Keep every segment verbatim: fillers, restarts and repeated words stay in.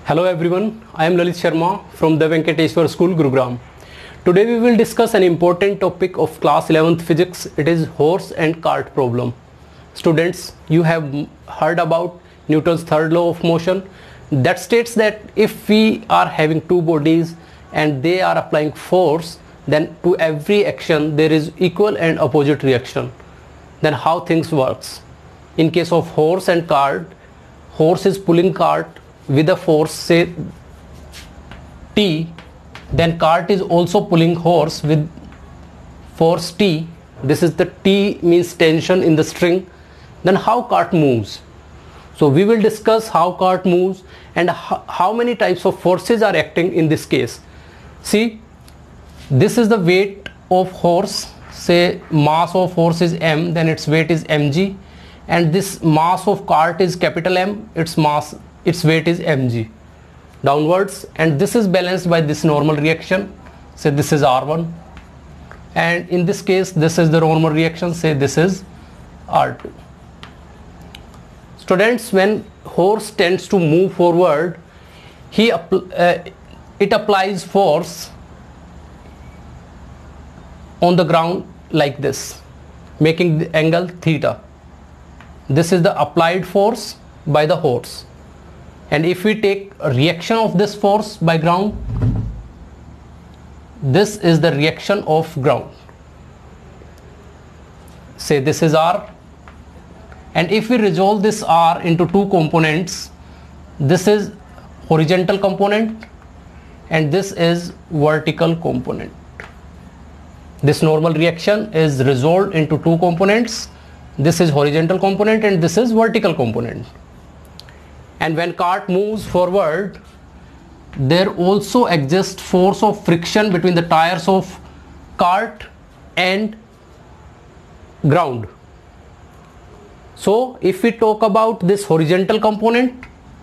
Hello everyone, I am Lalit Sharma from the Venkateshwar School, Gurugram. Today we will discuss an important topic of class eleventh physics. It is horse and cart problem. Students, you have heard about Newton's third law of motion that states that if we are having two bodies and they are applying force, then to every action there is equal and opposite reaction. Then how things works? In case of horse and cart, horse is pulling cart with a force say T, then cart is also pulling horse with force T. This is the T means tension in the string. Then how cart moves? So we will discuss how cart moves and how many types of forces are acting in this case. See, this is the weight of horse. Say mass of horse is M, then its weight is mg, and this mass of cart is capital M, its mass its weight is mg downwards, and this is balanced by this normal reaction. Say this is R one, and in this case this is the normal reaction. Say this is R two. Students, when horse tends to move forward, he uh, it applies force on the ground like this, making the angle theta. This is the applied force by the horse. And if we take a reaction of this force by ground, this is the reaction of ground. Say this is R, and if we resolve this R into two components, this is horizontal component and this is vertical component. This normal reaction is resolved into two components. This is horizontal component and this is vertical component. And when cart moves forward, there also exists force of friction between the tires of cart and ground. So if we talk about this horizontal component,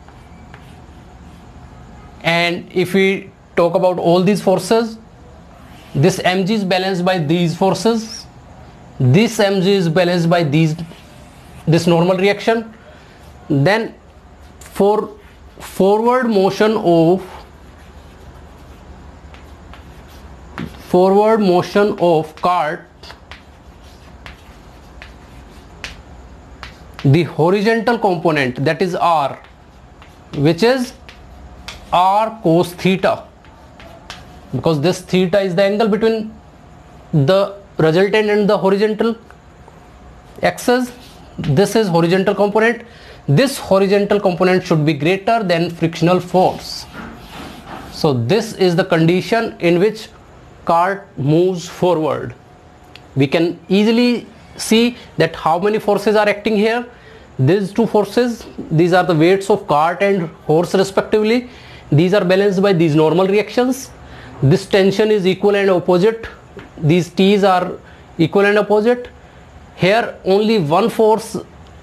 and if we talk about all these forces, this mg is balanced by these forces, this mg is balanced by these this normal reaction. Then for forward motion of forward motion of cart, the horizontal component, that is R, which is R cos theta, because this theta is the angle between the resultant and the horizontal axis. This is horizontal component. This horizontal component should be greater than frictional force. So this is the condition in which cart moves forward. We can easily see that how many forces are acting here. These two forces, these are the weights of cart and horse respectively. These are balanced by these normal reactions. This tension is equal and opposite. These T's are equal and opposite. Here only one force,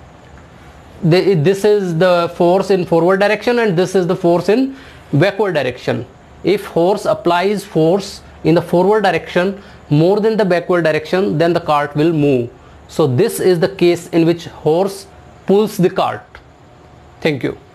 this is the force in forward direction and this is the force in backward direction. If horse applies force in the forward direction more than the backward direction, then the cart will move. So this is the case in which horse pulls the cart. Thank you.